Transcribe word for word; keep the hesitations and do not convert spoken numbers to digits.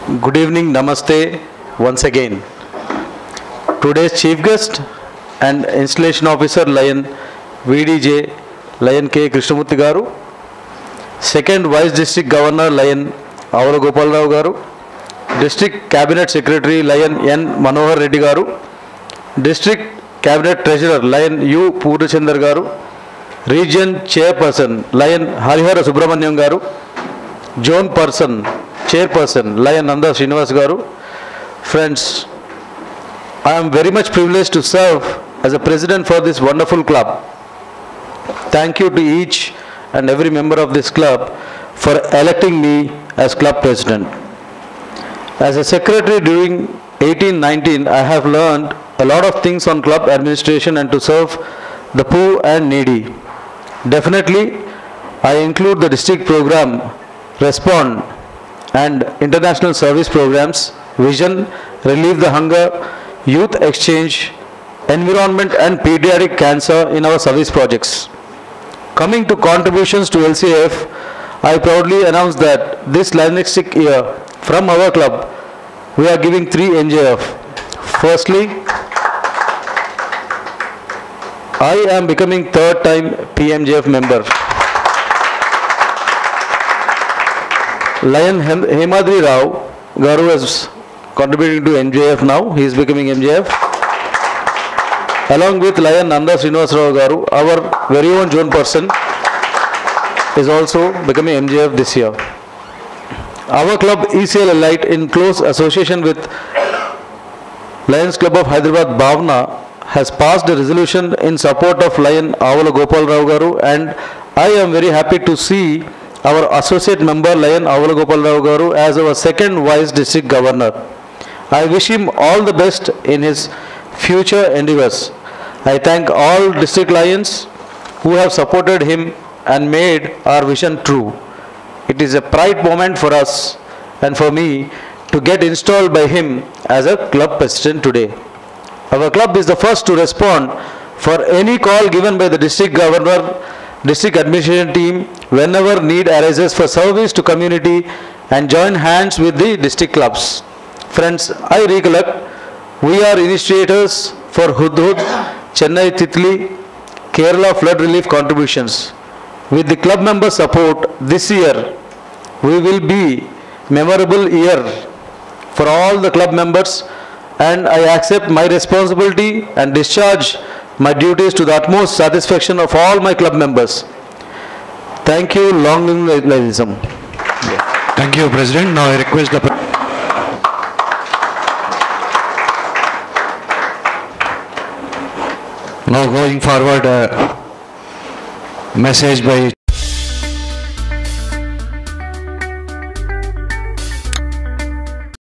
Good evening, Namaste once again. Today's chief guest and installation officer Lion V D J Lion K. Krishnamurthy Garu. Second Vice District Governor Lion Avala Gopal Rao Garu. District Cabinet Secretary Lion N. Manohar Reddy Garu. District Cabinet Treasurer Lion U. Purnachandra Garu. Region Chairperson Lion Harihara Subramanyam Garu. Zone Person Chairperson Lion Nanda Srinivas Garu. Friends, I am very much privileged to serve as a president for this wonderful club. Thank you to each and every member of this club for electing me as club president. As a secretary during eighteen nineteen, I have learned a lot of things on club administration and to serve the poor and needy. Definitely, I include the district program, Respond, and international service programs, Vision, Relieve the Hunger, Youth Exchange, Environment and Pediatric Cancer in our service projects. Coming to contributions to L C F, I proudly announce that this linguistic year from our club, we are giving three N J F. Firstly, I am becoming third time P M J F member. Lion Hemadri Rao Garu is contributing to N J F now. He is becoming M J F. Along with Lion Nanda Srinivas Rao Garu, our very own zone person is also becoming M J F this year. Our club E C L Elite, in close association with Lions Club of Hyderabad Bhavna, has passed a resolution in support of Lion Avala Gopal Rao Garu, and I am very happy to see our associate member Lion Avala Gopal Rao Garu as our second vice district governor. I wish him all the best in his future endeavors. I thank all district lions who have supported him and made our vision true. It is a pride moment for us and for me to get installed by him as a club president today. Our club is the first to respond for any call given by the district governor, district administration team whenever need arises for service to community and join hands with the district clubs. Friends, I recollect we are initiators for Hudhud, Chennai Titli, Kerala flood relief contributions. With the club member support this year, we will be memorable year for all the club members, and I accept my responsibility and discharge my duties to the utmost satisfaction of all my club members. Thank you. Long live Lionism. Thank you, President. Now I request the President. Now going forward, a message by